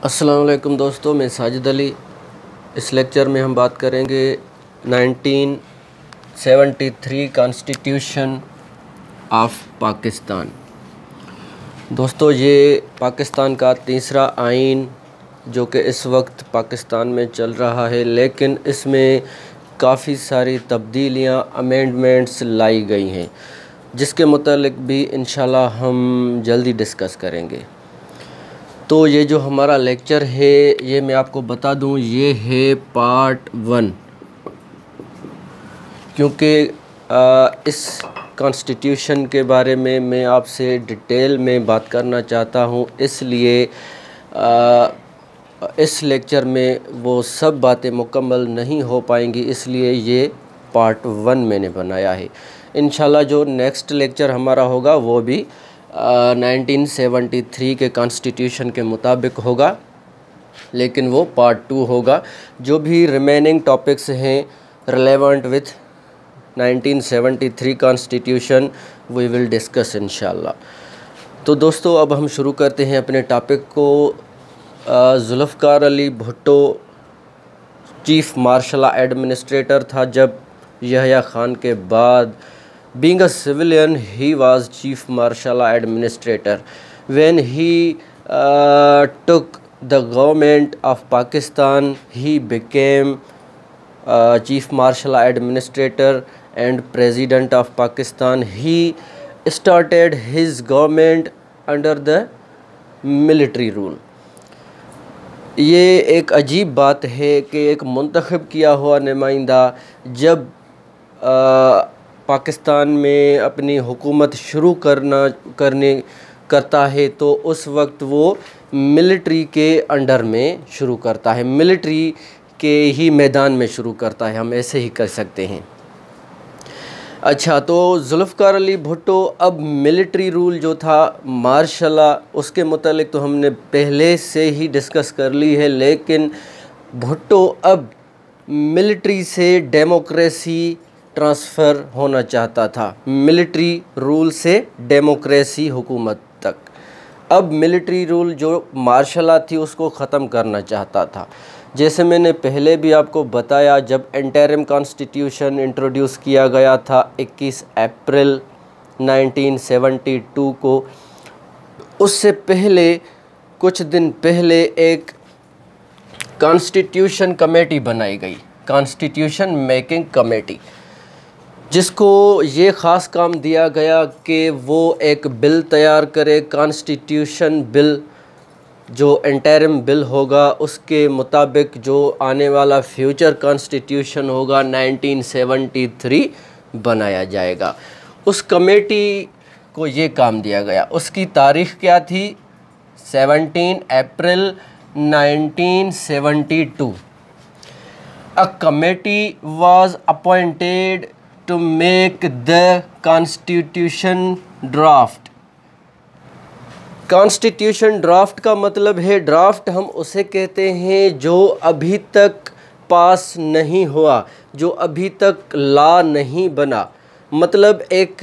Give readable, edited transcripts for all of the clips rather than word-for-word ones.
अस्सलाम वालेकुम दोस्तों, मैं साजिद अली। इस लेक्चर में हम बात करेंगे 1973 कॉन्स्टिट्यूशन ऑफ पाकिस्तान। दोस्तों, ये पाकिस्तान का तीसरा आइन जो कि इस वक्त पाकिस्तान में चल रहा है, लेकिन इसमें काफ़ी सारी तब्दीलियाँ, अमेंडमेंट्स लाई गई हैं, जिसके मुतालिक भी इंशाल्लाह हम जल्दी डिस्कस करेंगे। तो ये जो हमारा लेक्चर है, ये मैं आपको बता दूं, ये है पार्ट 1, क्योंकि इस कॉन्स्टिट्यूशन के बारे में मैं आपसे डिटेल में बात करना चाहता हूं, इसलिए इस लेक्चर में वो सब बातें मुकम्मल नहीं हो पाएंगी, इसलिए ये पार्ट 1 मैंने बनाया है। इंशाल्लाह जो नेक्स्ट लेक्चर हमारा होगा वो भी 1973 के कॉन्स्टिट्यूशन के मुताबिक होगा, लेकिन वो पार्ट 2 होगा। जो भी रिमेनिंग टॉपिक्स हैं relevant with 1973 constitution we will discuss इंशाल्लाह। तो दोस्तों, अब हम शुरू करते हैं अपने टॉपिक को। Zulfikar Ali Bhutto chief martial administrator था जब यहया खान के बाद। Being a civilian, he was Chief Martial Administrator. When he took the government of Pakistan, he became Chief Martial Administrator and President of Pakistan. He started his government under the military rule. ये एक अजीब बात है कि एक मुंतखब किया हुआ नुमाइंदा जब पाकिस्तान में अपनी हुकूमत शुरू करता है तो उस वक्त वो मिलिट्री के अंडर में शुरू करता है, मिलिट्री के ही मैदान में शुरू करता है, हम ऐसे ही कर सकते हैं। अच्छा, तो जुल्फ़िकार अली भुट्टो अब मिलिट्री रूल जो था मार्शल, उसके मुतालिक तो हमने पहले से ही डिस्कस कर ली है, लेकिन भुट्टो अब मिलिट्री से डेमोक्रेसी ट्रांसफ़र होना चाहता था, मिलिट्री रूल से डेमोक्रेसी हुकूमत तक। अब मिलिट्री रूल जो मार्शल थी उसको ख़त्म करना चाहता था। जैसे मैंने पहले भी आपको बताया, जब इंटरिम कॉन्स्टिट्यूशन इंट्रोड्यूस किया गया था 21 अप्रैल 1972 को, उससे पहले कुछ दिन पहले एक कॉन्स्टिट्यूशन कमेटी बनाई गई, कॉन्स्टिट्यूशन मेकिंग कमेटी, जिसको ये ख़ास काम दिया गया कि वो एक बिल तैयार करे, कॉन्स्टिट्यूशन बिल, जो इंटरिम बिल होगा उसके मुताबिक जो आने वाला फ्यूचर कॉन्स्टिट्यूशन होगा 1973 बनाया जाएगा। उस कमेटी को ये काम दिया गया। उसकी तारीख़ क्या थी? 17 अप्रैल 1972। A committee was appointed to make the constitution draft. Constitution draft का मतलब है, ड्राफ्ट हम उसे कहते हैं जो अभी तक पास नहीं हुआ, जो अभी तक लॉ नहीं बना, मतलब एक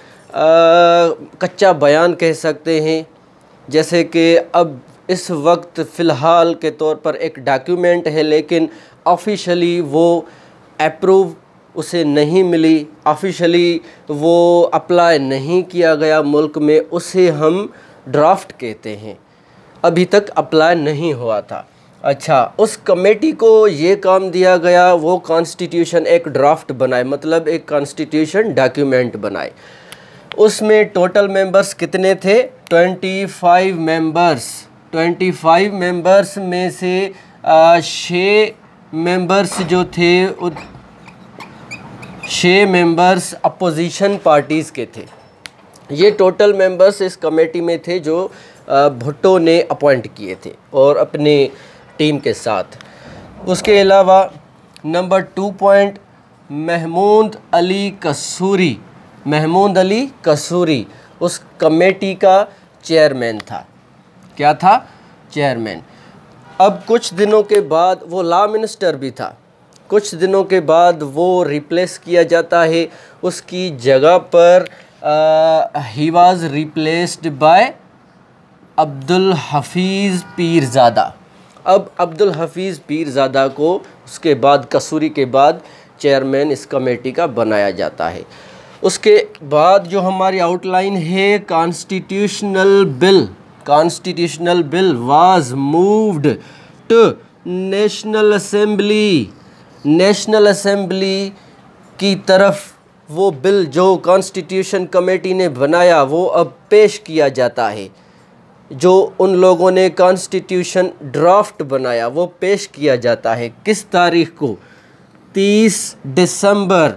कच्चा बयान कह सकते हैं। जैसे कि अब इस वक्त फ़िलहाल के तौर पर एक डॉक्यूमेंट है, लेकिन ऑफिशियली वो अप्रूव उसे नहीं मिली, ऑफिशियली वो अप्लाई नहीं किया गया मुल्क में, उसे हम ड्राफ्ट कहते हैं, अभी तक अप्लाई नहीं हुआ था। अच्छा, उस कमेटी को ये काम दिया गया, वो कॉन्स्टिट्यूशन एक ड्राफ्ट बनाए, मतलब एक कॉन्स्टिट्यूशन डॉक्यूमेंट बनाए। उसमें टोटल मेंबर्स कितने थे? 25 मेंबर्स। 25 मेंबर्स में से 6 मेंबर्स जो थे, 6 मेंबर्स अपोजिशन पार्टीज़ के थे। ये टोटल मेंबर्स इस कमेटी में थे जो भुट्टो ने अपॉइंट किए थे और अपनी टीम के साथ। उसके अलावा नंबर 2 पॉइंट, महमूद अली कसूरी। महमूद अली कसूरी उस कमेटी का चेयरमैन था। क्या था? चेयरमैन। अब कुछ दिनों के बाद वो लॉ मिनिस्टर भी था। कुछ दिनों के बाद वो रिप्लेस किया जाता है, उसकी जगह पर he was replaced by Abdul Hafeez Pirzada. अब अब्दुल हफीज़ पीरज़ादा को उसके बाद कसूरी के बाद चेयरमैन इस कमेटी का बनाया जाता है। उसके बाद जो हमारी आउटलाइन है, constitutional bill was moved to national assembly की तरफ वो बिल जो कॉन्स्टिट्यूशन कमेटी ने बनाया वो अब पेश किया जाता है। जो उन लोगों ने कॉन्स्टिट्यूशन ड्राफ्ट बनाया वो पेश किया जाता है किस तारीख को? 30 दिसंबर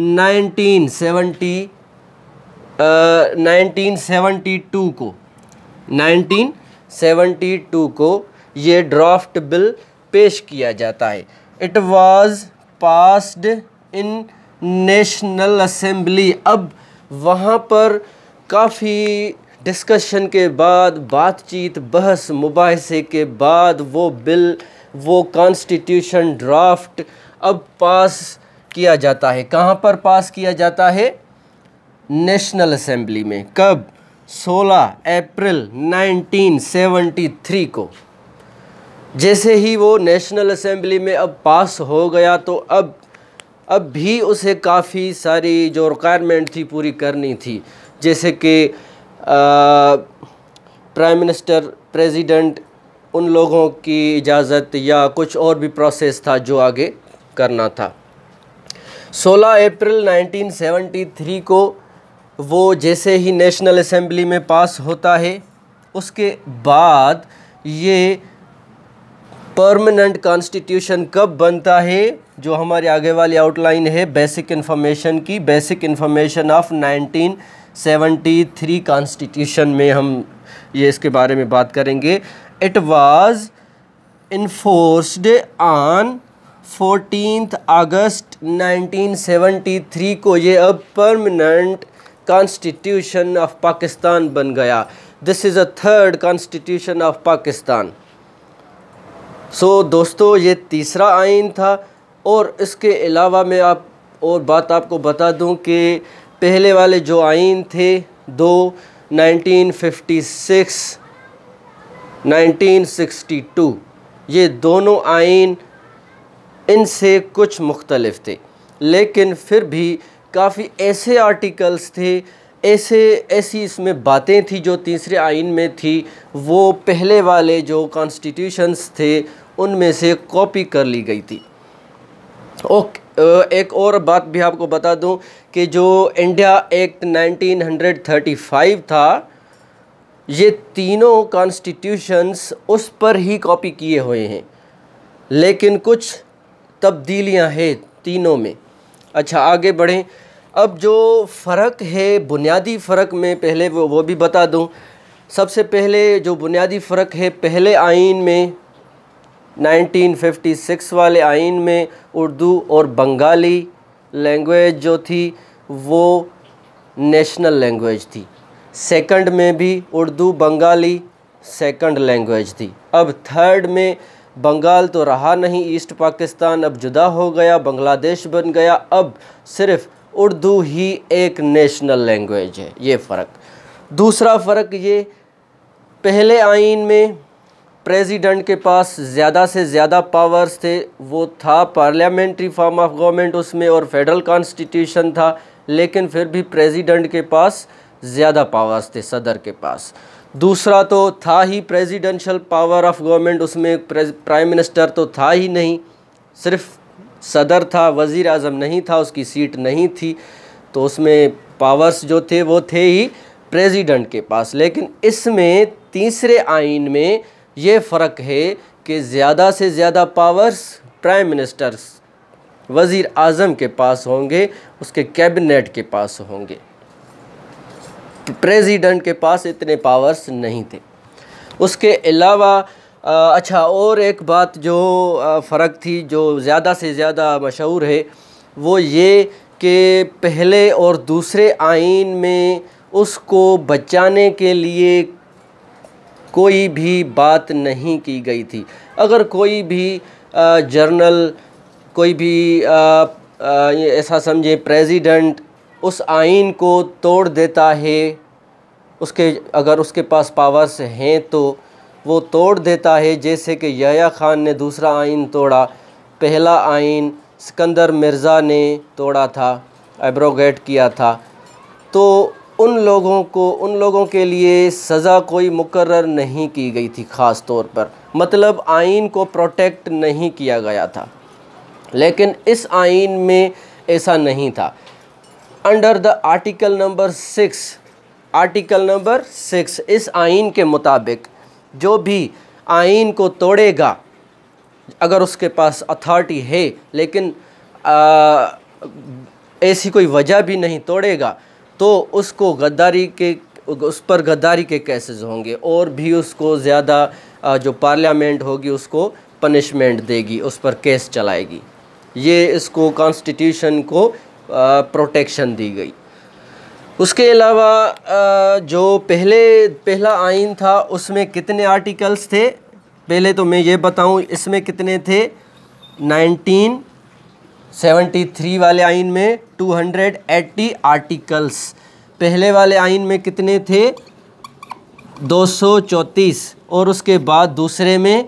1972 को ये ड्राफ्ट बिल पेश किया जाता है। It was passed in national assembly. अब वहाँ पर काफ़ी डिस्कशन के बाद, बातचीत, बहस मुबाहिसे के बाद वो कॉन्स्टिट्यूशन ड्राफ्ट अब पास किया जाता है। कहाँ पर पास किया जाता है? नेशनल असेंबली में। कब? 16 अप्रैल 1973 को। जैसे ही वो नेशनल असेंबली में अब पास हो गया तो अब भी उसे काफ़ी सारी जो रिक्वायरमेंट थी पूरी करनी थी, जैसे कि प्राइम मिनिस्टर, प्रेसिडेंट, उन लोगों की इजाज़त या कुछ और भी प्रोसेस था जो आगे करना था। 16 अप्रैल 1973 को वो जैसे ही नेशनल असेंबली में पास होता है, उसके बाद ये परमानेंट कॉन्स्टिट्यूशन कब बनता है? जो हमारी आगे वाली आउटलाइन है बेसिक इन्फॉर्मेशन ऑफ 1973 कॉन्स्टिट्यूशन में हम ये इसके बारे में बात करेंगे। इट वाज इन्फोर्स्ड ऑन 14 अगस्त 1973 को ये अब परमानेंट कॉन्स्टिट्यूशन ऑफ पाकिस्तान बन गया। This is a third constitution of Pakistan. So दोस्तों, ये तीसरा आइन था। और इसके अलावा मैं और बात आपको बता दूं कि पहले वाले जो आइन थे दो, 1956, 1962, ये दोनों आइन इनसे कुछ मुख्तलिफ थे, लेकिन फिर भी काफ़ी ऐसे आर्टिकल्स थे, ऐसी इसमें बातें थी जो तीसरे आइन में थी, वो पहले वाले जो कॉन्स्टिट्यूशंस थे उनमें से कॉपी कर ली गई थी। एक और बात भी आपको बता दूं कि जो इंडिया एक्ट 1935 था, ये तीनों कॉन्स्टिट्यूशंस उस पर ही कॉपी किए हुए हैं, लेकिन कुछ तब्दीलियां हैं तीनों में। अच्छा, आगे बढ़ें। अब जो फ़र्क है, बुनियादी फ़र्क में पहले वो भी बता दूं। सबसे पहले जो बुनियादी फ़र्क है, पहले आइन में 1956 वाले आइन में उर्दू और बंगाली लैंग्वेज जो थी वो नेशनल लैंग्वेज थी। सेकंड में भी उर्दू बंगाली सेकंड लैंग्वेज थी। अब थर्ड में बंगाल तो रहा नहीं, ईस्ट पाकिस्तान अब जुदा हो गया, बांग्लादेश बन गया। अब सिर्फ उर्दू ही एक नेशनल लैंग्वेज है। ये फ़र्क। दूसरा फ़र्क ये, पहले आइन में प्रेसिडेंट के पास ज़्यादा से ज़्यादा पावर्स थे, वो था पार्लियामेंट्री फॉर्म ऑफ गवर्नमेंट उसमें और फेडरल कॉन्स्टिट्यूशन था, लेकिन फिर भी प्रेसिडेंट के पास ज़्यादा पावर्स थे सदर के पास। दूसरा तो था ही प्रेसिडेंशियल पावर ऑफ गवर्नमेंट, उसमें प्राइम मिनिस्टर तो था ही नहीं, सिर्फ सदर था, वज़ीर आज़म नहीं था, उसकी सीट नहीं थी, तो उसमें पावर्स जो थे वो थे ही प्रेसिडेंट के पास। लेकिन इसमें तीसरे आइन में ये फ़र्क है कि ज़्यादा से ज़्यादा पावर्स प्राइम मिनिस्टर, वज़ीर आज़म के पास होंगे, उसके कैबिनेट के पास होंगे, प्रेसिडेंट के पास इतने पावर्स नहीं थे। उसके अलावा अच्छा, और एक बात जो फ़र्क थी जो ज़्यादा से ज़्यादा मशहूर है, वो ये कि पहले और दूसरे आइन में उसको बचाने के लिए कोई भी बात नहीं की गई थी। अगर कोई भी जर्नल, कोई भी ऐसा समझे प्रेसिडेंट उस आइन को तोड़ देता है, अगर उसके पास पावर्स हैं, तो वो तोड़ देता है, जैसे कि याह्या खान ने दूसरा आइन तोड़ा, पहला आइन सिकंदर मिर्ज़ा ने तोड़ा था, एब्रोगेट किया था, तो उन लोगों के लिए सज़ा कोई मुकर्रर नहीं की गई थी ख़ास तौर पर, मतलब आइन को प्रोटेक्ट नहीं किया गया था। लेकिन इस आइन में ऐसा नहीं था। अंडर द आर्टिकल नंबर 6 इस आइन के मुताबिक जो भी आइन को तोड़ेगा, अगर उसके पास अथॉरिटी है लेकिन ऐसी कोई वजह भी नहीं तोड़ेगा, तो उसको उस पर गद्दारी के केसेस होंगे और भी उसको ज़्यादा जो पार्लियामेंट होगी उसको पनिशमेंट देगी, उस पर केस चलाएगी। ये इसको कॉन्स्टिट्यूशन को प्रोटेक्शन दी गई। उसके अलावा जो पहला आइन था उसमें कितने आर्टिकल्स थे, पहले तो मैं ये बताऊं इसमें कितने थे। 1973 वाले आइन में 280 आर्टिकल्स, पहले वाले आइन में कितने थे 234, और उसके बाद दूसरे में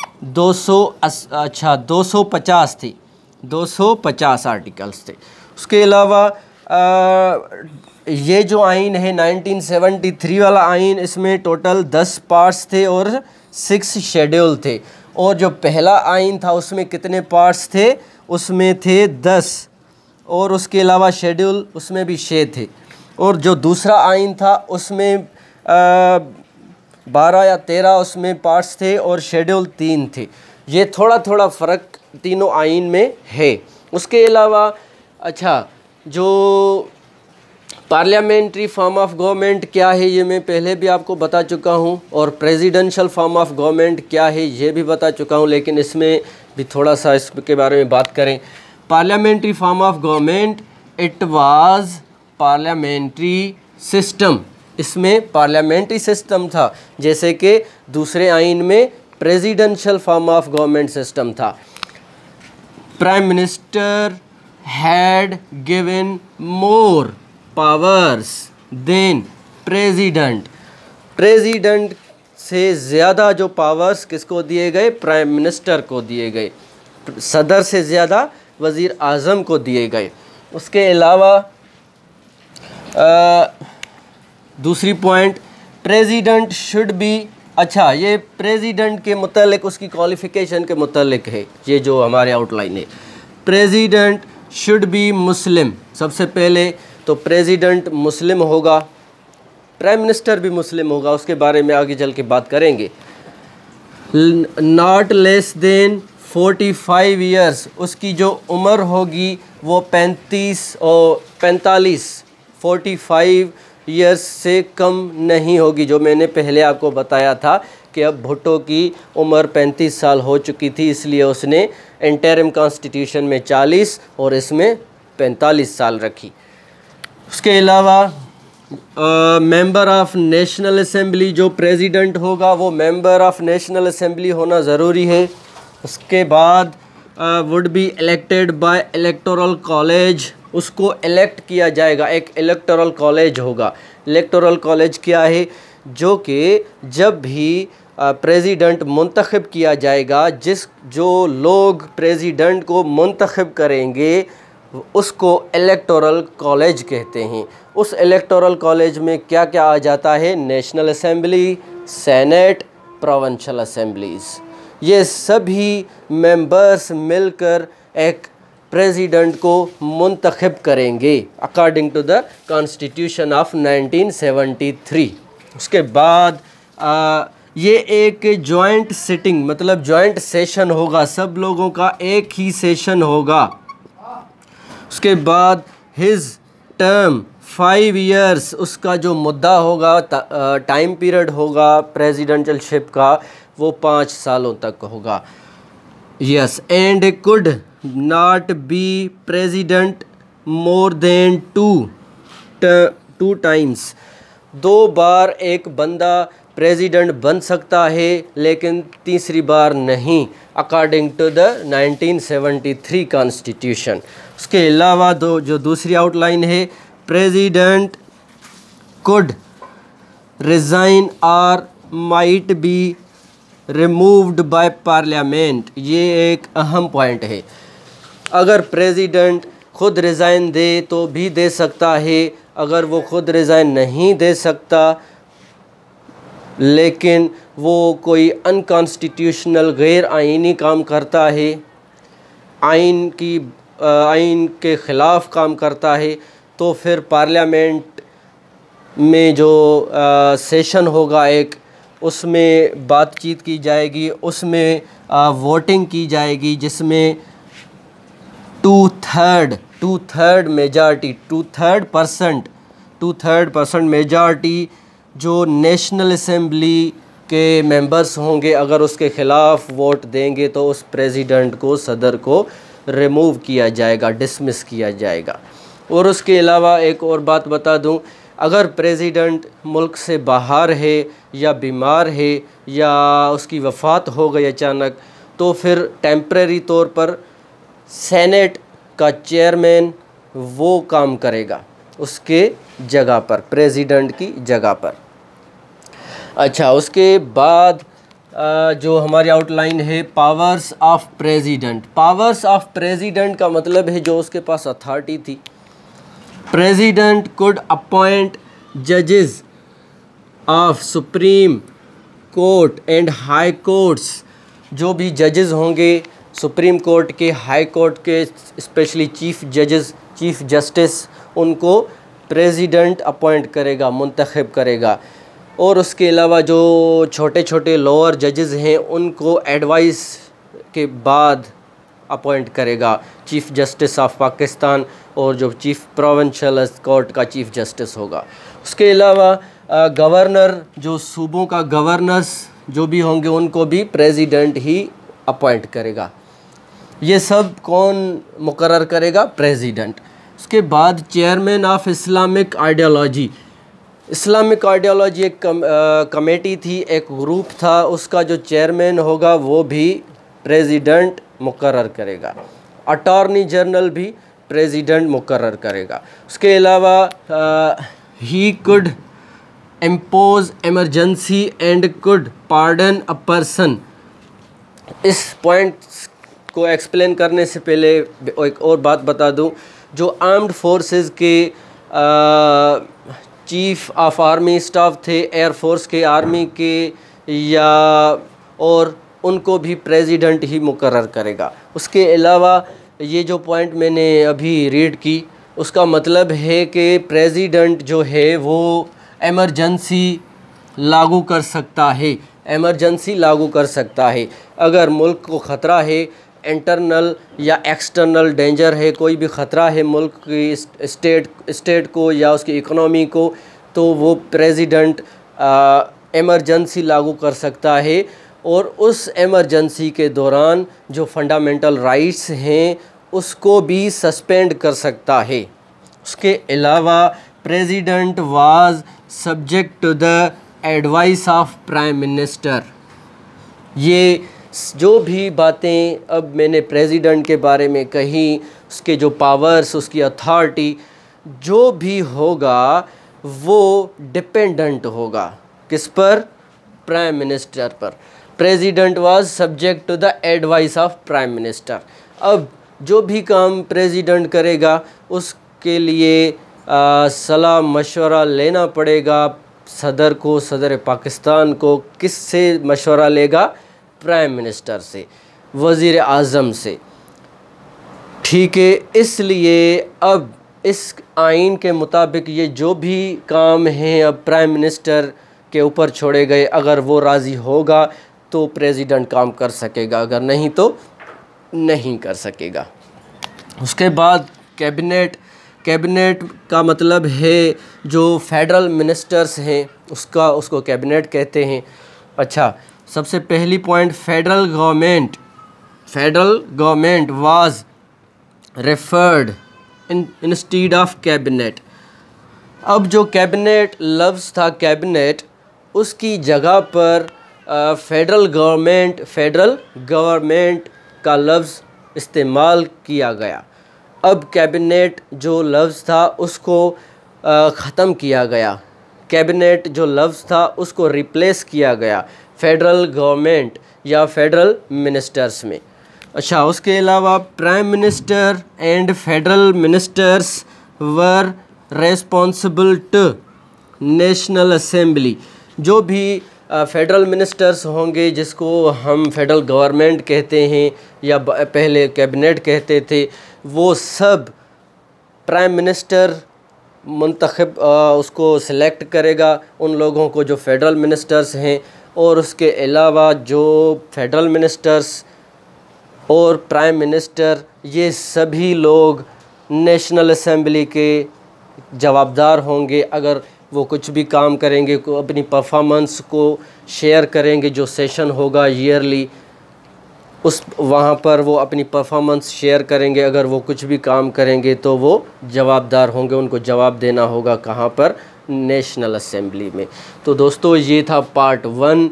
250 थी, 250 आर्टिकल्स थे। उसके अलावा ये जो आइन है 1973 वाला आइन, इसमें टोटल 10 पार्ट्स थे और 6 शेड्यूल थे। और जो पहला आइन था उसमें कितने पार्ट्स थे, उसमें थे 10, और उसके अलावा शेड्यूल उसमें भी 6 थे। और जो दूसरा आइन था उसमें 12 या 13 उसमें पार्ट्स थे और शेड्यूल 3 थे। ये थोड़ा थोड़ा फ़र्क तीनों आइन में है। उसके अलावा जो पार्लियामेंट्री फॉर्म ऑफ गवर्नमेंट क्या है ये मैं पहले भी आपको बता चुका हूँ, और प्रेसिडेंशियल फॉर्म ऑफ गवर्नमेंट क्या है ये भी बता चुका हूँ, लेकिन इसमें भी थोड़ा सा इसके बारे में बात करें। Parliamentary form of government, it was parliamentary system, इसमें पार्लियामेंट्री सिस्टम था, जैसे कि दूसरे आइन में presidential form of government system था। Prime minister had given more powers than president, president से ज़्यादा जो पावर्स किसको दिए गए, प्राइम मिनिस्टर को दिए गए, सदर से ज़्यादा वज़ीर आज़म को दिए गए। उसके अलावा दूसरी पॉइंट, प्रेसिडेंट शुड बी, ये प्रेसिडेंट के मुतालिक उसकी क्वालिफ़िकेशन के मुतालिक है, ये जो हमारे आउटलाइन है। प्रेसिडेंट शुड बी मुस्लिम, सबसे पहले तो प्रेसिडेंट मुस्लिम होगा, प्राइम मिनिस्टर भी मुस्लिम होगा, उसके बारे में आगे चल के बात करेंगे। नॉट लेस देन 45 ईयर्स, उसकी जो उम्र होगी वो 45 ईयर्स से कम नहीं होगी, जो मैंने पहले आपको बताया था कि अब भुट्टो की उम्र 35 साल हो चुकी थी, इसलिए उसने इंटरिम कॉन्स्टिट्यूशन में 40 और इसमें 45 साल रखी। उसके अलावा मेंबर ऑफ नेशनल असेंबली, जो प्रेसिडेंट होगा वो मेंबर ऑफ नेशनल असेंबली होना ज़रूरी है। उसके बाद would be elected by electoral college, उसको इलेक्ट किया जाएगा, एक इलेक्टोरल कॉलेज होगा। इलेक्टोरल कॉलेज क्या है, जो कि जब भी प्रेसिडेंट मुंतखब किया जाएगा, जो लोग प्रेसिडेंट को मुंतखब करेंगे उसको इलेक्टोरल कॉलेज कहते हैं। उस इलेक्टोरल कॉलेज में क्या क्या आ जाता है, national assembly, senate, provincial assemblies, ये सभी मेंबर्स मिलकर एक प्रेसिडेंट को मुंतखब करेंगे according to the constitution of 1973। उसके बाद ये एक जॉइंट सिटिंग, मतलब जॉइंट सेशन होगा, सब लोगों का एक ही सेशन होगा। उसके बाद हिज टर्म 5 ईयर्स, उसका जो मुद्दा होगा, टाइम पीरियड होगा प्रेसिडेंशियलशिप का, वो 5 सालों तक होगा। Yes, and could not be president more than 2 times, 2 बार एक बंदा प्रेसिडेंट बन सकता है, लेकिन तीसरी बार नहीं, अकॉर्डिंग टू द 1973 कॉन्स्टिट्यूशन। उसके अलावा जो दूसरी आउटलाइन है, प्रेसिडेंट कुड रिज़ाइन और might be removed by parliament. ये एक अहम पॉइंट है। अगर प्रेसिडेंट खुद रिज़ाइन दे तो भी दे सकता है, अगर वो खुद रिज़ाइन नहीं दे सकता लेकिन वो कोई अनकॉन्स्टिट्यूशनल गैर आइनी काम करता है, आइन के ख़िलाफ़ काम करता है, तो फिर पार्लियामेंट में जो सेशन होगा एक, उसमें बातचीत की जाएगी, उसमें वोटिंग की जाएगी, जिसमें टू थर्ड मेजॉरिटी जो नेशनल असेंबली के मेंबर्स होंगे, अगर उसके ख़िलाफ़ वोट देंगे तो उस प्रेसिडेंट को, सदर को रिमूव किया जाएगा, डिसमिस किया जाएगा। और उसके अलावा एक और बात बता दूं, अगर प्रेसिडेंट मुल्क से बाहर है या बीमार है या उसकी वफ़ात हो गई अचानक, तो फिर टेम्परेरी तौर पर सेनेट का चेयरमैन वो काम करेगा उसके जगह पर, प्रेसिडेंट की जगह पर। अच्छा, उसके बाद जो हमारी आउटलाइन है powers of president. Powers of president का मतलब है जो उसके पास अथॉरिटी थी। प्रेसिडेंट कुड अपॉइंट जजेस of supreme court and high courts. जो भी जजेस होंगे सुप्रीम कोर्ट के, हाई कोर्ट के, स्पेशली चीफ जस्टिस, उनको प्रेसिडेंट अपॉइंट करेगा, मुंतखब करेगा। और उसके अलावा जो छोटे छोटे लोअर जजेस हैं उनको एडवाइस के बाद अपॉइंट करेगा चीफ़ जस्टिस ऑफ पाकिस्तान, और जो चीफ़ प्रोविंशियल कोर्ट का चीफ़ जस्टिस होगा। उसके अलावा गवर्नर, जो सूबों का गवर्नर्स जो भी होंगे उनको भी प्रेसिडेंट ही अपॉइंट करेगा। ये सब कौन मुकर्रर करेगा? प्रेसिडेंट। उसके बाद chairman of Islamic ideology. Islamic ideology एक कमेटी थी, एक ग्रुप था, उसका जो चेयरमैन होगा वो भी प्रेसिडेंट मुकर्रर करेगा। अटॉर्नी जनरल भी प्रेसिडेंट मुकर्रर करेगा। उसके अलावा he could impose emergency and could pardon a person. इस पॉइंट को एक्सप्लेन करने से पहले एक और बात बता दूं, जो आर्म्ड फोर्सेस के चीफ़ ऑफ आर्मी स्टाफ थे, एयर फोर्स के, आर्मी के, या और उनको भी प्रेसिडेंट ही मुकर्रर करेगा। उसके अलावा ये जो पॉइंट मैंने अभी रीड की, उसका मतलब है कि प्रेसिडेंट जो है वो एमरजेंसी लागू कर सकता है, एमरजेंसी लागू कर सकता है। अगर मुल्क को ख़तरा है, इंटरनल या एक्सटर्नल डेंजर है, कोई भी ख़तरा है मुल्क की स्टेट को या उसकी इकोनॉमी को, तो वो प्रेसिडेंट एमरजेंसी लागू कर सकता है। और उस एमरजेंसी के दौरान जो फंडामेंटल राइट्स हैं उसको भी सस्पेंड कर सकता है। उसके अलावा president was subject to the advice of prime minister. ये जो भी बातें अब मैंने प्रेसिडेंट के बारे में कही, उसके जो पावर्स, उसकी अथॉरिटी, जो भी होगा वो डिपेंडेंट होगा किस पर? प्राइम मिनिस्टर पर। President was subject to the advice of prime minister. अब जो भी काम प्रेसिडेंट करेगा उसके लिए सलाह मशवरा लेना पड़ेगा सदर को, सदर पाकिस्तान को। किससे मशवरा लेगा? प्राइम मिनिस्टर से, वज़ीर आज़म से। ठीक है, इसलिए अब इस आइन के मुताबिक ये जो भी काम हैं अब प्राइम मिनिस्टर के ऊपर छोड़े गए। अगर वो राज़ी होगा तो प्रेसिडेंट काम कर सकेगा, अगर नहीं तो नहीं कर सकेगा। उसके बाद कैबिनेट का मतलब है जो फेडरल मिनिस्टर्स हैं उसको कैबिनेट कहते हैं। अच्छा, सबसे पहली point, federal government was referred instead of cabinet. अब जो कैबिनेट लफ्ज़ था, कैबिनेट, उसकी जगह पर फेडरल गवर्नमेंट का लफ्ज़ इस्तेमाल किया गया। अब कैबिनेट जो लफ्ज़ था उसको ख़त्म किया गया, कैबिनेट जो लफ्ज़ था उसको रिप्लेस किया गया। फेडरल गवर्नमेंट या फेडरल मिनिस्टर्स में। अच्छा, उसके अलावा prime minister and federal ministers were responsible to national assembly. जो भी फेडरल मिनिस्टर्स होंगे, जिसको हम फेडरल गवर्नमेंट कहते हैं या पहले कैबिनेट कहते थे, वो सब प्राइम मिनिस्टर मुंतखब उसको सिलेक्ट करेगा उन लोगों को जो फेडरल मिनिस्टर्स हैं। और उसके अलावा जो फेडरल मिनिस्टर्स और प्राइम मिनिस्टर, ये सभी लोग नेशनल असेंबली के जवाबदार होंगे। अगर वो कुछ भी काम करेंगे, को अपनी परफॉर्मेंस को शेयर करेंगे, जो सेशन होगा ईयरली, उस वहाँ पर वो अपनी परफॉर्मेंस शेयर करेंगे। अगर वो कुछ भी काम करेंगे तो वो जवाबदार होंगे, उनको जवाब देना होगा कहाँ पर, नेशनल असेंबली में। तो दोस्तों, ये था पार्ट 1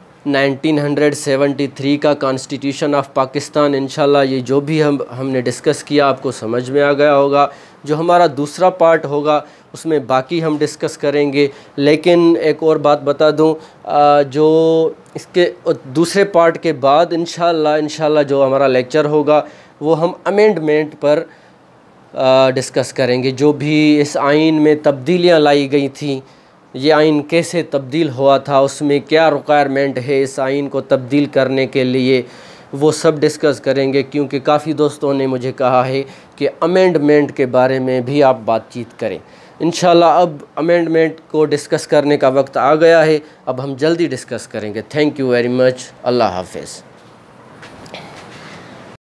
1973 का कॉन्स्टिट्यूशन ऑफ पाकिस्तान। इंशाल्लाह ये जो भी हमने डिस्कस किया आपको समझ में आ गया होगा। जो हमारा दूसरा पार्ट होगा उसमें बाकी हम डिस्कस करेंगे। लेकिन एक और बात बता दूं, जो इसके दूसरे पार्ट के बाद इंशाल्लाह जो हमारा लेक्चर होगा वो हम अमेंडमेंट पर डिस्कस करेंगे। जो भी इस आइन में तब्दीलियां लाई गई थी, ये आइन कैसे तब्दील हुआ था, उसमें क्या रिक्वायरमेंट है इस आइन को तब्दील करने के लिए, वो सब डिस्कस करेंगे। क्योंकि काफ़ी दोस्तों ने मुझे कहा है कि अमेंडमेंट के बारे में भी आप बातचीत करें। इंशाल्लाह अब अमेंडमेंट को डिस्कस करने का वक्त आ गया है, अब हम जल्दी डिस्कस करेंगे। Thank you very much. अल्लाह हाफ़िज़।